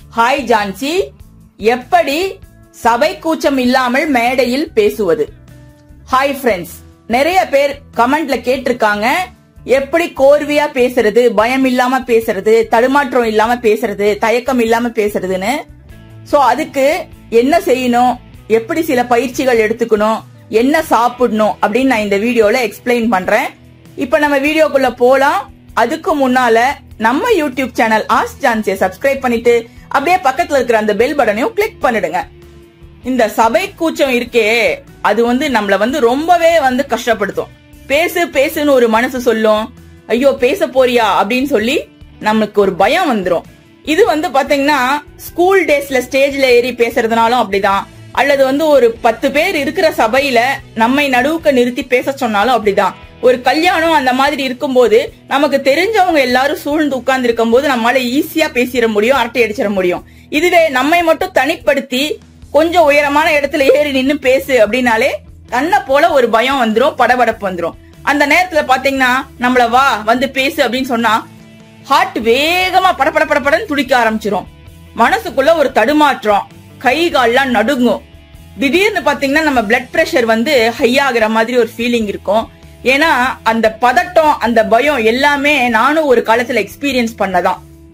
Hi Jhansi, எப்படி சபை கூச்சம் இல்லாமல் மேடையில் பேசுவது? ஹாய் ஃப்ரெண்ட்ஸ், நிறைய பேர் கமெண்ட்ல கேட்டிருக்காங்க எப்படி கோர்வையா பேசுறது, பயம் இல்லாம பேசுறது, தடுமாற்றம் இல்லாம பேசுறது, தயக்கம் இல்லாம பேசுறதுன்னு. சோ அதுக்கு என்ன செய்யணும், எப்படி சில பயிற்சிகள் எடுத்துக்கணும், என்ன சாப்பிடணும் அப்படின்னு நான் இந்த வீடியோல எக்ஸ்பிளைன் பண்றேன். இப்ப நம்ம வீடியோக்குள்ள போலாம். அதுக்கு முன்னால நம்ம யூடியூப் சேனல் ஆஸ்க் ஜான்சியை சப்ஸ்கிரைப் பண்ணிட்டு அப்படியே பக்கத்துல இருக்கிற அந்த பெல் பட்டனையும் கிளிக் பண்ணிடுங்க. இந்த சபை கூச்சம் இருக்கே, அது நம்மள ரொம்பவே கஷ்டப்படுத்தும். பேசு பேசுன்னு ஒரு மனசு சொல்லும், ஐயோ பேச போறியா அப்படின்னு சொல்லி நமக்கு ஒரு பயம் வந்துரும். இது பாத்தீங்கன்னா ஸ்கூல் டேஸ்ல ஸ்டேஜ்ல ஏறி பேசுறதுனாலும் அப்படிதான், அல்லது ஒரு 10 பேர் இருக்கிற சபையில நம்மை நடுவுக்கு நிறுத்தி பேச சொன்னாலும் அப்படிதான். ஒரு கல்யாணம் அந்த மாதிரி இருக்கும்போது நமக்கு தெரிஞ்சவங்க எல்லாரும் சூழ்ந்து உட்கார்ந்து இருக்கும் போது நம்மளால ஈஸியா பேசிட முடியும், அரட்டை அடிச்சிட முடியும். இதுவே நம்மை மட்டும் தனிப்படுத்தி கொஞ்சம் உயரமான இடத்துல ஏறி நின்னு பேசு அப்படின்னாலே தன்னை போல ஒரு பயம் வந்துரும், படபடப்பு வந்துரும். அந்த நேரத்துல பாத்தீங்கன்னா நம்மள வா பேசு அப்படின்னு சொன்னா ஹார்ட் வேகமா படபடன்னு துடிக்க ஆரம்பிச்சிரும். மனசுக்குள்ள ஒரு தடுமாற்றம், கை கால்லாம் நடுங்கும். திடீர்னு பாத்தீங்கன்னா நம்ம பிளட் பிரஷர் ஹை ஆகுற மாதிரி ஒரு ஃபீலிங் இருக்கும். ஏன்னா அந்த பதட்டம், அந்த பயம் எல்லாமே நானும் ஒரு காலத்துல எக்ஸ்பீரியன்ஸ் பண்ணதான்.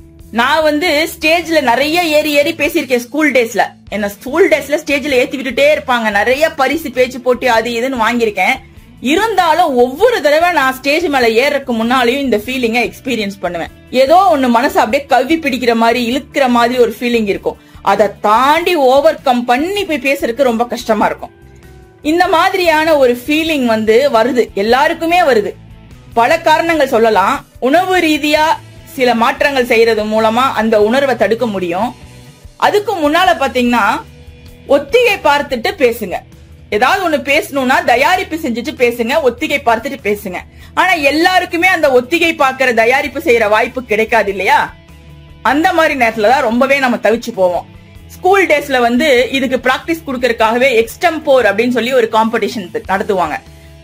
நான் ஸ்டேஜ்ல நிறைய ஏறி ஏறி பேசியிருக்கேன் ஸ்கூல் டேஸ்ல. என்ன ஸ்கூல் டேஸ்ல ஸ்டேஜ்ல ஏத்தி விட்டுட்டே இருப்பாங்க, நிறைய பரிசு பேச்சு போட்டி அது இதுன்னு வாங்கியிருக்கேன். இருந்தாலும் ஒவ்வொரு தடவை நான் ஸ்டேஜ் மேல ஏறக்கு முன்னாலையும் இந்த ஃபீலிங்கை எக்ஸ்பீரியன்ஸ் பண்ணுவேன். ஏதோ ஒண்ணு மனசு அப்படியே கவ்வி பிடிக்கிற மாதிரி, இழுக்கிற மாதிரி ஒரு ஃபீலிங் இருக்கும். அதை தாண்டி ஓவர் கம் பண்ணி போய் பேசுறதுக்கு ரொம்ப கஷ்டமா இருக்கும். இந்த மாதிரியான ஒரு ஃபீலிங் வருது, எல்லாருக்குமே வருது. பல காரணங்கள் சொல்லலாம். உணவு ரீதியா சில மாற்றங்கள் செய்யறது மூலமா அந்த உணர்வை தடுக்க முடியும். அதுக்கு முன்னால பாத்தீங்கன்னா ஒத்திகை பார்த்துட்டு பேசுங்க. ஏதாவது ஒண்ணு பேசணும்னா தயாரிப்பு செஞ்சுட்டு பேசுங்க, ஒத்திகை பார்த்துட்டு பேசுங்க. ஆனா எல்லாருக்குமே அந்த ஒத்திகை பார்க்கிற தயாரிப்பு செய்யற வாய்ப்பு கிடைக்காது இல்லையா? அந்த மாதிரி நேரத்துலதான் ரொம்பவே நம்ம தவிச்சு போவோம். ஸ்கூல் டேஸ்ல இதுக்கு பிராக்டிஸ் கொடுக்கறதுக்காகவே எக்ஸ்டம்போர் அப்படின்னு சொல்லி ஒரு காம்படிஷன் நடத்துவாங்க.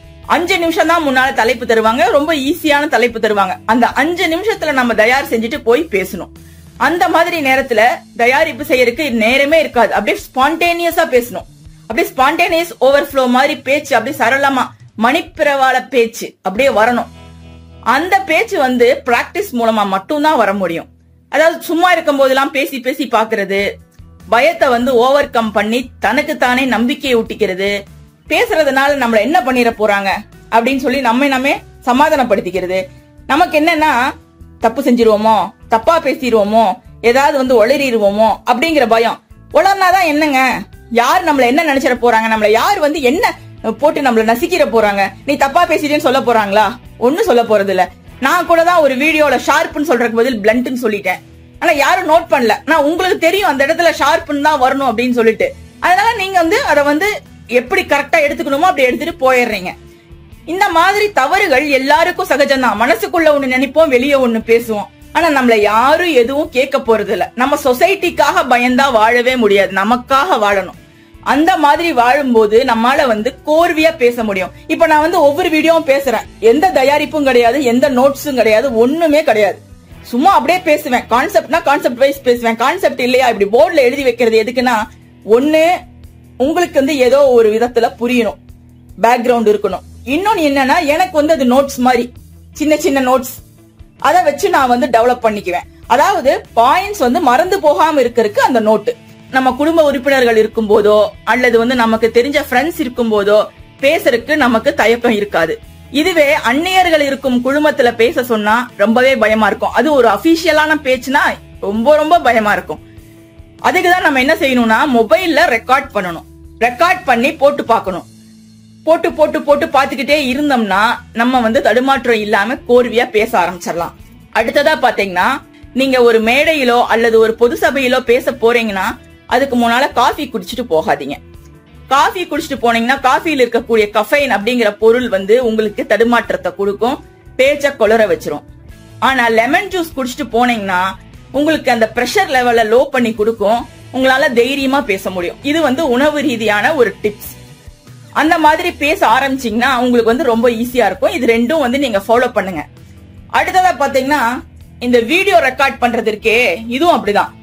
5 நிமிஷம் தான் முன்னால தலைப்பு தருவாங்க, ரொம்ப ஈஸியான தலைப்பு தருவாங்க. அந்த 5 நிமிஷத்துல நம்ம தயார் செஞ்சுட்டு போய் பேசணும். அந்த மாதிரி நேரத்துல தயாரிப்பு செய்யறதுக்கு நேரமே இருக்காது, அப்படியே ஸ்பான்டேனியஸா பேசணும். அப்படியே ஸ்பான்டேனியஸ் ஓவர்ஃப்ளோ மாதிரி பேச்சு, அப்படியே சரளமா மணிப்பிரவாள பேச்சு அப்படியே வரணும். அந்த பேச்சு பிராக்டிஸ் மூலமா மட்டும்தான் வர முடியும். அதாவது சும்மா இருக்கும் போதெல்லாம் பேசி பேசி பாக்குறது, பயத்தை ஓவர் கம் பண்ணி தனக்கு தானே நம்பிக்கையை ஊட்டிக்கிறது, பேசுறதுனால நம்மள என்ன பண்ணிட போறாங்க அப்படின்னு சொல்லி நம்ம சமாதானப்படுத்திக்கிறது. நமக்கு என்னன்னா தப்பு செஞ்சிருவோமோ, தப்பா பேசிடுவோமோ, ஏதாவது உளறிடுவோமோ அப்படிங்கிற பயம். உளர்னாதான் என்னங்க, யார் நம்மள என்ன நினைச்சிட போறாங்க, நம்மள யார் என்ன போட்டு நம்மள நசிக்கிற போறாங்க, நீ தப்பா பேசிட்டேன்னு சொல்ல போறாங்களா? ஒன்னும் சொல்ல போறது இல்ல. நான் கூட தான் ஒரு வீடியோல ஷார்ப்னு சொல்றதுக்கு பதில் பிளண்ட்னு சொல்லிட்டேன். ஆனா யாரும் நோட் பண்ணல. நான் உங்களுக்கு தெரியும் அந்த இடத்துல ஷார்ப்னு தான் வரணும் அப்படின்னு சொல்லிட்டு. அதனால நீங்க அதை எப்படி கரெக்டா எடுத்துக்கணுமோ அப்படி எடுத்துட்டு போயிடுறீங்க. இந்த மாதிரி தவறுகள் எல்லாருக்கும் சகஜம்தான். மனசுக்குள்ள ஒண்ணு நினைப்போம், வெளியே ஒண்ணு பேசுவோம். ஆனா நம்மள யாரும் எதுவும் கேட்க போறது இல்ல. நம்ம சொசைட்டிக்காக பயந்தா வாழவே முடியாது, நமக்காக வாழணும். அந்த மாதிரி வாழும்போது நம்மளால கோர்வையா பேச முடியும். இப்ப நான் ஒவ்வொரு வீடியோவும் பேசுறேன், எந்த தயாரிப்பும் கிடையாது, எந்த நோட்ஸும் கிடையாது, ஒண்ணுமே கிடையாது. சும்மா அப்படியே பேசுவேன். கான்செப்ட்னா கான்செப்ட் வைஸ் பேசுவேன். கான்செப்ட் இல்லையா இப்படி போர்ட்ல எழுதி வைக்கிறது எதுக்குன்னா, ஒண்ணு உங்களுக்கு ஏதோ ஒரு விதத்துல புரியணும், பேக்ரவுண்ட் இருக்கணும். இன்னொன்னு என்னன்னா எனக்கு அது நோட்ஸ் மாதிரி சின்ன சின்ன நோட்ஸ், அதை வச்சு நான் டெவலப் பண்ணிக்குவேன். அதாவது பாயிண்ட்ஸ் மறந்து போகாம இருக்கிறதுக்கு அந்த நோட்டு. நம்ம குடும்ப உறுப்பினர்கள் இருக்கும் போதோ அல்லது நமக்கு தெரிஞ்ச ஃப்ரெண்ட்ஸ் இருக்கும் போதோ பேசுறதுக்கு நமக்கு தயக்கம் இருக்காது. இதுவே அந்நியர்கள் இருக்கும் குழுமத்துல பேச சொன்னா ரொம்பவே பயமா இருக்கும். அது ஒரு அபிஷியலான பேச்சுனா ரொம்ப ரொம்ப பயமா இருக்கும். அதுக்குதான் நம்ம என்ன செய்யணும்னா மொபைல்ல ரெக்கார்ட் பண்ணணும். ரெக்கார்ட் பண்ணி போட்டு பார்க்கணும். போட்டு போட்டு போட்டு பாத்துக்கிட்டே இருந்தோம்னா நம்ம தடுமாற்றம் இல்லாம கோர்வையா பேச ஆரம்பிச்சிடலாம். அடுத்ததா பாத்தீங்கன்னா, நீங்க ஒரு மேடையிலோ அல்லது ஒரு பொது சபையிலோ பேச போறீங்கன்னா அதுக்கு முன்னால காஃபி குடிச்சிட்டு போகாதீங்க. காஃபி குடிச்சிட்டு போனீங்கன்னா காஃபில இருக்கக்கூடிய கஃபைன் அப்படிங்கிற பொருள் உங்களுக்கு தடுமாற்றத்தை கொடுக்கும், பேச்ச கொளற வச்சிரும். ஆனா லெமன் ஜூஸ் குடிச்சிட்டு போனீங்கன்னா உங்களுக்கு அந்த பிரஷர் லெவல லோ பண்ணி கொடுக்கும், உங்களால தைரியமா பேச முடியும். இது உணவு ரீதியான ஒரு டிப்ஸ். அந்த மாதிரி பேச ஆரம்பிச்சீங்கன்னா உங்களுக்கு ரொம்ப ஈஸியா இருக்கும். இது ரெண்டும் நீங்க ஃபாலோ பண்ணுங்க. அடுத்ததா பாத்தீங்கன்னா இந்த வீடியோ ரெக்கார்ட் பண்றது இருக்கே, இதுவும் அப்படிதான்.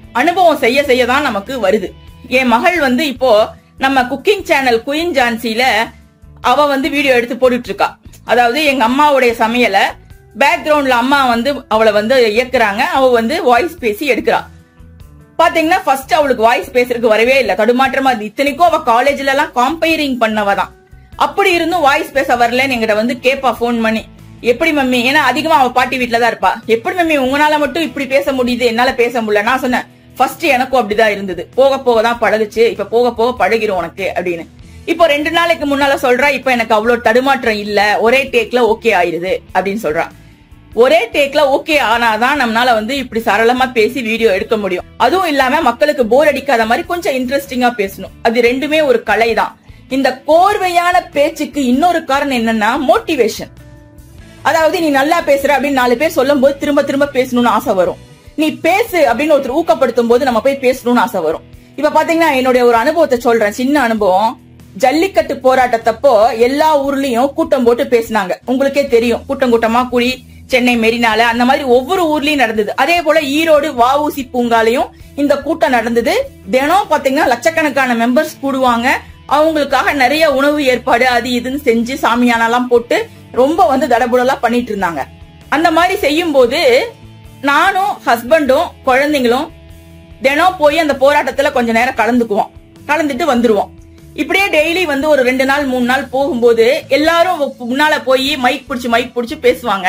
அனுபவம் செய்ய செய்யதான் நமக்கு வருது. என் மகள் வந்து இப்போ நம்ம குக்கிங் சேனல் குயின் ஜான்சில அவ வந்து வீடியோ எடுத்து போட்டுட்டு இருக்கா. அதாவது எங்க அம்மாவுடைய சமையல பேக்ரவுண்ட்ல அம்மா வந்து அவளை வந்து இயக்குறாங்க, அவ வந்து வாய்ஸ் பேசி எடுக்கிறா. பாத்தீங்கன்னா ஃபர்ஸ்ட் அவளுக்கு வாய்ஸ் பேசுறதுக்கு வரவே இல்ல, தடுமாற்றமா இருந்து. இத்தனைக்கும் அவ காலேஜ்ல எல்லாம் காம்பைரிங் பண்ணவதான். அப்படி இருந்தும் வாய்ஸ் பேச வரலன்னு எங்கிட்ட வந்து கேப்பா போன் பண்ணி, எப்படி மம்மி, ஏன்னா அதிகமா அவ பாட்டி வீட்டுல தான் இருப்பா, எப்படி மம்மி உங்களால மட்டும் இப்படி பேச முடியுது, என்னால பேச முடியல. நான் சொன்னேன் ஃபர்ஸ்ட் எனக்கும் அப்படிதான் இருந்தது, போக போக தான் பழகுச்சு, இப்ப போக போக பழகிரும் உனக்கு அப்படின்னு. இப்போ 2 நாளைக்கு முன்னால சொல்றா, இப்ப எனக்கு அவ்வளவு தடுமாற்றம் இல்ல, ஒரே டேக்ல ஓகே ஆயிருது அப்படின்னு சொல்றா. ஒரே டேக்ல ஓகே ஆனாதான் நம்மளால வந்து இப்படி சரளமா பேசி வீடியோ எடுக்க முடியும். அதுவும் இல்லாம மக்களுக்கு போர் அடிக்காத மாதிரி கொஞ்சம் இன்ட்ரெஸ்டிங்கா பேசணும். அது ரெண்டுமே ஒரு கலை தான். இந்த கோர்வையான பேச்சுக்கு இன்னொரு காரணம் என்னன்னா மோட்டிவேஷன். அதாவது நீ நல்லா பேசுற அப்படின்னு 4 பேர் சொல்லும் போது திரும்ப திரும்ப பேசணும்னு ஆசை வரும். நீ பேசு அப்படின்னு ஒருத்தர் ஊக்கப்படுத்தும் போது நம்ம போய் பேசணும்னு ஆசை வரும். இப்ப பாத்தீங்கன்னா என்னுடைய ஒரு அனுபவத்தை சொல்றேன், சின்ன அனுபவம். ஜல்லிக்கட்டு போராட்டத்தப்போ எல்லா ஊர்லயும் கூட்டம் போட்டு பேசினாங்க. உங்களுக்கே தெரியும், கூட்டம் கூட்டமா கூடி சென்னை மெரினால அந்த மாதிரி ஒவ்வொரு ஊர்லயும் நடந்தது. அதே போல ஈரோடு வஉசி பூங்காலையும் இந்த கூட்டம் நடந்தது. தினம் பாத்தீங்கன்னா லட்சக்கணக்கான மெம்பர்ஸ் கூடுவாங்க. அவங்களுக்காக நிறைய உணவு ஏற்பாடு அது இதுன்னு செஞ்சு சாமியானெல்லாம் போட்டு ரொம்ப வந்து தடபுடலா பண்ணிட்டு இருந்தாங்க. அந்த மாதிரி செய்யும் போது நானும் ஹஸ்பண்டும் குழந்தைங்களும் தினம் போய் அந்த போராட்டத்துல கொஞ்ச நேரம் கலந்துக்குவோம், கலந்துட்டு வந்துருவோம். இப்படியே டெய்லி வந்து ஒரு 2 நாள் 3 நாள் போகும்போது எல்லாரும் முன்னால போய் மைக் பிடிச்சு பேசுவாங்க.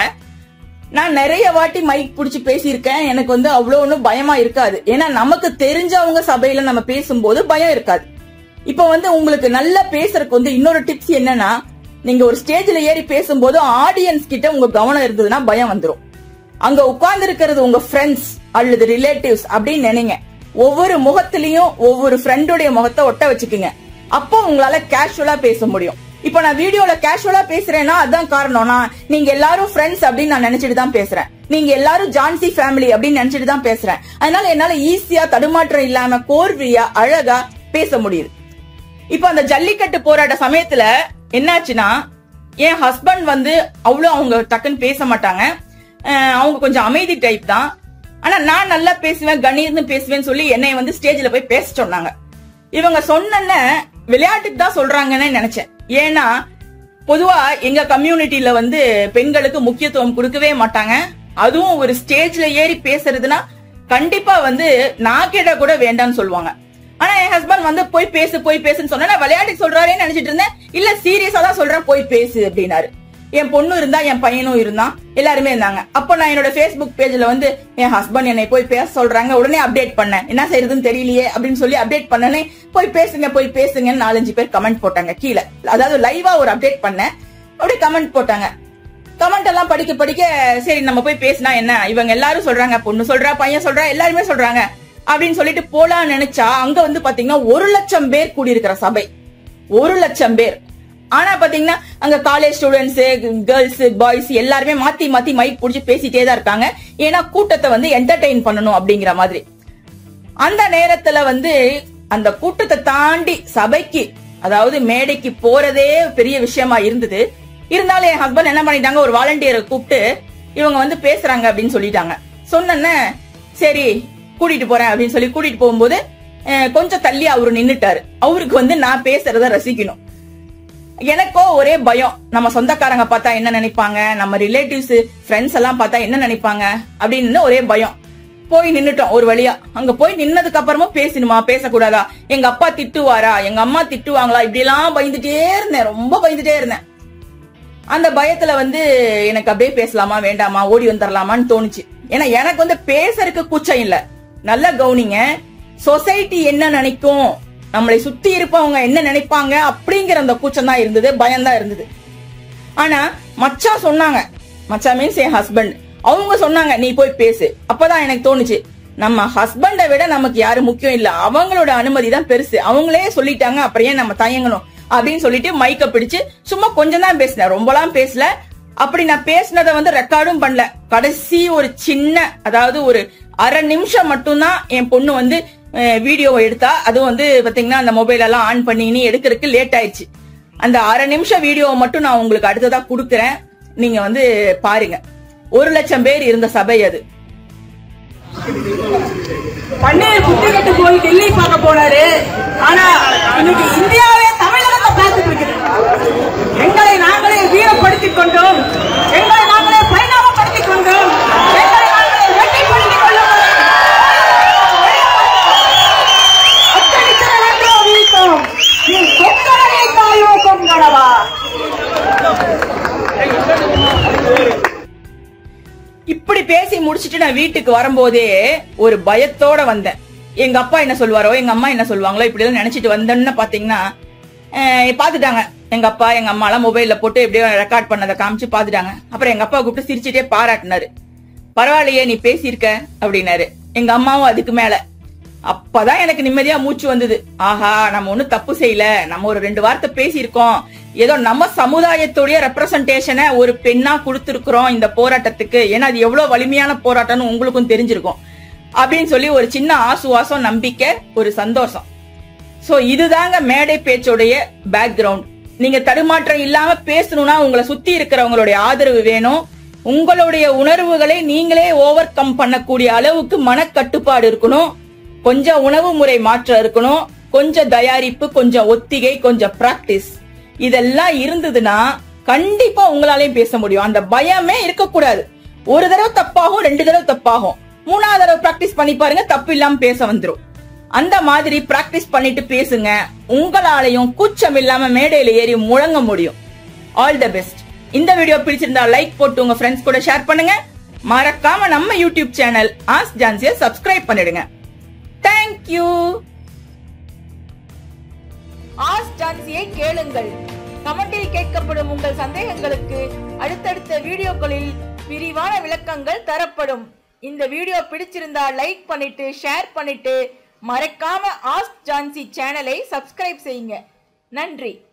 நான் நிறைய வாட்டி மைக் பிடிச்சு பேசியிருக்கேன். எனக்கு வந்து அவ்வளவு ஒன்றும் பயமா இருக்காது. ஏன்னா நமக்கு தெரிஞ்சவங்க சபையில நம்ம பேசும்போது பயம் இருக்காது. இப்ப வந்து உங்களுக்கு நல்லா பேசுறதுக்கு வந்து இன்னொரு டிப்ஸ் என்னன்னா, நீங்க ஒரு ஸ்டேஜ்ல ஏறி பேசும்போது ஆடியன்ஸ் கிட்ட உங்க கவனம் இருந்ததுன்னா பயம் வந்துடும். அங்க உட்கார்ந்து இருக்கிறது உங்க ஃப்ரெண்ட்ஸ் அல்லது ரிலேட்டிவ்ஸ் அப்படின்னு நினைங்க. ஒவ்வொரு முகத்திலையும் ஒவ்வொரு ஃப்ரெண்டோடைய முகத்தை ஒட்ட வச்சுக்குங்க. அப்போ உங்களால கேஷுவலா பேச முடியும். இப்ப நான் வீடியோல கேஷுவலா பேசுறேன்னா அதான் காரணம். நீங்க எல்லாரும் ஃப்ரெண்ட்ஸ் அப்படின்னு நான் நினைச்சிட்டு தான் பேசுறேன். நீங்க எல்லாரும் ஜான்சி ஃபேமிலி அப்படின்னு நினைச்சிட்டு தான் பேசுறேன். அதனால என்னால ஈஸியா தடுமாற்றம் இல்லாம கோர்வையா அழகா பேச முடியுது. இப்ப அந்த ஜல்லிக்கட்டு போராட்ட சமயத்துல என்னாச்சுன்னா, என் ஹஸ்பண்ட் வந்து அவ்வளவு அவங்க டக்குன்னு பேச மாட்டாங்க. அவங்க கொஞ்சம் அமைதி டைப் தான். ஆனா நான் நல்லா பேசுவேன், கணீர்னு பேசுவேன்னு சொல்லி என்னை வந்து ஸ்டேஜ்ல போய் பேச சொன்னாங்க. இவங்க சொன்ன விளையாட்டுக்கு தான் சொல்றாங்கன்னு நினைச்சேன். ஏன்னா பொதுவா எங்க கம்யூனிட்டியில வந்து பெண்களுக்கு முக்கியத்துவம் கொடுக்கவே மாட்டாங்க. அதுவும் ஒரு ஸ்டேஜ்ல ஏறி பேசுறதுன்னா கண்டிப்பா வந்து நான் கேட்ட கூட வேண்டாம்னு சொல்லுவாங்க. ஆனா என் ஹஸ்பண்ட் வந்து போய் பேசுன்னு சொன்னா விளையாட்டுக்கு சொல்றாருன்னு நினைச்சிட்டு இருந்தேன். இல்ல சீரியஸா தான் சொல்றேன், போய் பேசு அப்படின்னாரு. என் பொண்ணு இருந்தா, என் பையனும் இருந்தான், எல்லாருமே இருந்தாங்க. அப்ப நான் என்னோட Facebook பேஜ்ல வந்து என் ஹஸ்பண்ட் என்னை போய் பேச சொல்றாங்க, உடனே அப்டேட் பண்ணேன். என்ன செய்யறதுன்னு தெரியலையே அப்படின்னு சொல்லி அப்டேட் பண்ணனே, போய் பேசுங்கன்னு 4-5 பேர் கமெண்ட் போட்டாங்க கீழே. அதாவது லைவா ஒரு அப்டேட் பண்ணேன், அப்படியே கமெண்ட் போட்டாங்க. கமெண்ட் எல்லாம் படிக்க சரி நம்ம போய் பேசினா என்ன, இவங்க எல்லாரும் சொல்றாங்க, பொண்ணு சொல்றா, பையன் சொல்றா, எல்லாருமே சொல்றாங்க அப்படின்னு சொல்லிட்டு போலான்னு நினைச்சா அங்க வந்து பாத்தீங்கன்னா 1,00,000 பேர் கூடியிருக்கிற சபை, 1,00,000 பேர். ஆனா பாத்தீங்கன்னா அங்க காலேஜ் ஸ்டூடெண்ட்ஸ், கேர்ள்ஸ், பாய்ஸ் எல்லாருமே மாத்தி மைக் புடிச்சு பேசிட்டே தான் இருக்காங்க. ஏன்னா கூட்டத்தை வந்து என்டர்டெயின் பண்ணணும் அப்படிங்கிற மாதிரி. அந்த நேரத்துல வந்து அந்த கூட்டத்தை தாண்டி சபைக்கு, அதாவது மேடைக்கு போறதே பெரிய விஷயமா இருந்தது. இருந்தாலும் என் ஹஸ்பண்ட் என்ன பண்ணிட்டாங்க, ஒரு வாலண்டியரை கூப்பிட்டு இவங்க வந்து பேசுறாங்க அப்படின்னு சொல்லிட்டாங்க. சொன்ன சரி கூட்டிட்டு போறேன் அப்படின்னு சொல்லி கூட்டிட்டு போகும்போது கொஞ்சம் தள்ளி அவரு நின்னுட்டாரு. அவருக்கு வந்து நான் பேசுறத ரசிக்கணும். எனக்கோ ஒரே பயம், நம்ம சொந்தக்காரங்க பார்த்தா என்ன நினைப்பாங்க, நம்ம ரிலேட்டிவ்ஸ் ஃப்ரெண்ட்ஸ் எல்லாம் பார்த்தா என்ன நினைப்பாங்க அப்படின்னு ஒரே பயம். போய் நின்னுட்டோம் ஒரு வழியா. அங்க போய் நின்னதுக்கு அப்புறமும் பேசணுமா பேசக்கூடாதா, எங்க அப்பா திட்டுவாரா, எங்க அம்மா திட்டுவாங்களா, இப்படி எல்லாம் பயந்துட்டே இருந்தேன், ரொம்ப பயந்துட்டே இருந்தேன். அந்த பயத்துல வந்து எனக்கு அப்படியே பேசலாமா வேண்டாமா, ஓடி வந்துடலாமான்னு தோணுச்சு. ஏன்னா எனக்கு வந்து பேசறதுக்கு கூச்சம் இல்ல. நல்ல கவனிங்க, சொசைட்டி என்ன நினைக்கும், நம்மளை சுத்தி இருப்பவங்க என்ன நினைப்பாங்க அப்படிங்கிற அந்த கூச்சம் தான் இருந்தது, பயம் தான் இருந்தது. ஆனா மச்சான் சொன்னாங்க, மச்சான் மீன்ஸ் என் ஹஸ்பண்ட், அவங்க சொன்னாங்க நீ போய் பேசு. அப்பதான் எனக்கு தோணுச்சு, நம்ம ஹஸ்பண்டை விட நமக்கு யாரு முக்கியம் இல்ல, அவங்களோட அனுமதி தான் பெருசு. அவங்களே சொல்லிட்டாங்க, அப்புறம் ஏன் நம்ம தயங்கணும் அப்படின்னு சொல்லிட்டு மைக்க பிடிச்சு சும்மா கொஞ்சம் தான் பேசினேன், ரொம்பலாம் பேசல. அப்படி நான் பேசினதை வந்து ரெக்கார்டும் பண்ணல. கடைசி ஒரு சின்ன, அதாவது ஒரு அரை நிமிஷம் மட்டும்தான் என் பொண்ணு வந்து வீடியோ எடுத்தா. அதுவும் வந்து பாத்தீங்கன்னா அந்த மொபைல் எல்லாம் ஆன் பண்ணி எடுக்கிறதுக்கு லேட் ஆயிடுச்சு. அந்த அரை நிமிஷம் வீடியோவை மட்டும் நான் உங்களுக்கு அடுத்ததா கொடுக்கறேன், நீங்க வந்து பாருங்க. 1,00,000 பேர் இருந்த சபை அது. பன்னீர் புத்தி கட்டு போய் டெல்லி பார்க்க போனாரு. ஆனா இன்னைக்கு இந்தியாவே தமிழகத்தை பார்த்துட்டு இருக்குது. எங்களை நாங்களே வீரப்படுத்திக் கொண்டோம், எங்களை நாங்களே பரிணாமப்படுத்திக் கொண்டோம், எங்களை நாங்களே வெற்றிப்படுத்திக் கொள்ளும். அத்தடித்தோ வீழ்த்தோம் நீ கொங்கடலை தாயோ கொங்கடவா. இப்படி பேசி முடிச்சிட்டு நான் வீட்டுக்கு வரும்போதே ஒரு பயத்தோட வந்தேன். எங்க அப்பா என்ன சொல்வாரோ, எங்க அம்மா என்ன சொல்லுவாங்களோ, இப்படி எல்லாம் நினைச்சிட்டு வந்தேன்னு பாத்தீங்கன்னா பாத்துட்டாங்க. எங்க அப்பா எங்க அம்மா எல்லாம் மொபைல்ல போட்டு எப்படியோ ரெக்கார்ட் பண்ணதை காமிச்சு பாத்துட்டாங்க. அப்புறம் எங்க அப்பா கூப்பிட்டு சிரிச்சுட்டே பாராட்டினாரு. பரவாயில்லையே நீ பேசியிருக்க அப்படின்னாரு. எங்க அம்மாவும் அதுக்கு மேல. அப்பதான் எனக்கு நிம்மதியா மூச்சு வந்தது. ஆஹா, நம்ம ஒண்ணும் தப்பு செய்யல, நம்ம ஒரு 2 வார்த்தை பேசியிருக்கோம், ஏதோ நம்ம சமுதாயத்துடைய ரெப்ரசன்டேஷனை ஒரு பெண்ணா கொடுத்திருக்கிறோம் இந்த போராட்டத்துக்கு. ஏன்னா அது எவ்வளவு வலிமையான போராட்டம்னு உங்களுக்கும் தெரிஞ்சிருக்கும் அப்படின்னு சொல்லி ஒரு சின்ன ஆசுவாசம், நம்பிக்கை, ஒரு சந்தோஷம். சோ இதுதாங்க மேடை பேச்சோடைய பேக்ரவுண்ட். நீங்க தடுமாற்றம் இல்லாம பேசணும்னா உங்களை சுத்தி இருக்கிறவங்களுடைய ஆதரவு வேணும். உங்களுடைய உணர்வுகளை நீங்களே ஓவர் கம் பண்ணக்கூடிய அளவுக்கு மனக்கட்டுப்பாடு இருக்கணும். கொஞ்சம் உணவு முறை மாற்றம் இருக்கணும், கொஞ்சம் தயாரிப்பு, கொஞ்சம் ஒத்திகை, கொஞ்சம் பிராக்டிஸ். இதெல்லாம் இருந்ததுன்னா கண்டிப்பா உங்களாலையும் பேச முடியும். அந்த பயமே இருக்கக்கூடாது. ஒரு தடவை தப்பாகும், 2 தடவை தப்பாகும், 3ஆவது தடவை பிராக்டிஸ் பண்ணி பாருங்க, தப்பு இல்லாம பேச வந்துரும். அந்த மாதிரி பிராக்டிஸ் பண்ணிட்டு பேசுங்க. உங்களாலையும் கூச்சம் இல்லாம மேடையில ஏறி முழங்க முடியும். All the best. இந்த வீடியோ பிடிச்சிருந்தா லைக் போட்டு உங்க ஃப்ரெண்ட்ஸ் கூட ஷேர் பண்ணுங்க. மறக்காம நம்ம யூடியூப் சேனல் ஆஸ்க் ஜான்சியை சப்ஸ்கிரைப் பண்ணிடுங்க. Thank you. ஆஸ்க் ஜான்சியை கேளுங்கள். கமெண்டில் கேட்கப்படும் உங்கள் சந்தேகங்களுக்கு அடுத்தடுத்த வீடியோக்களில் விரிவான விளக்கங்கள் தரப்படும். இந்த வீடியோ பிடிச்சிருந்தா லைக் பண்ணிட்டு ஷேர் பண்ணிட்டு மறக்காம ஆஸ்க் ஜான்சி சேனலை சப்ஸ்கிரைப் செய்யுங்க. நன்றி.